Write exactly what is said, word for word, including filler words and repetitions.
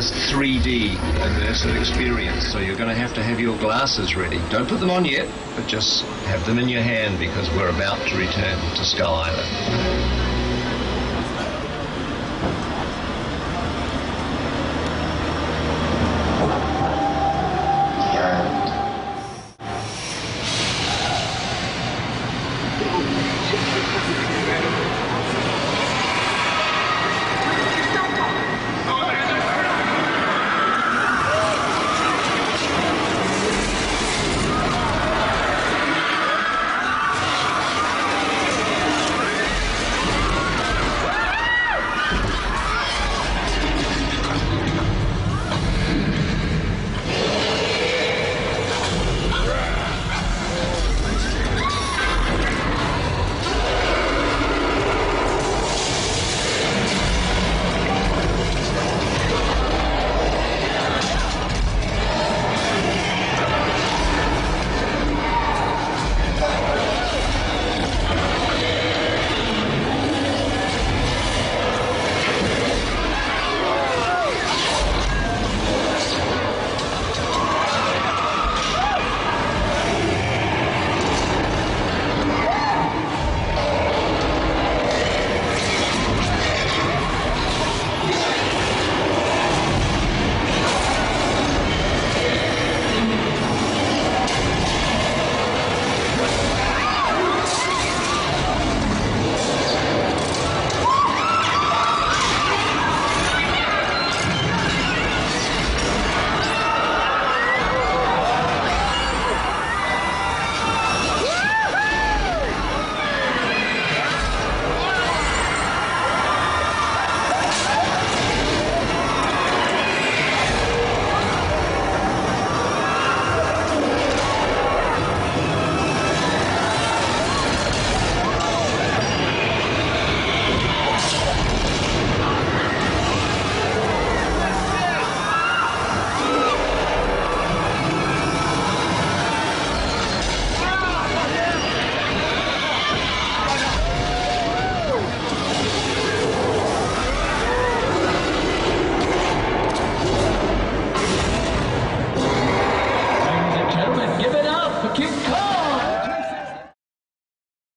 almost three D immersive experience. So you're going to have to have your glasses ready. Don't put them on yet, but just have them in your hand because we're about to return to Skull Island.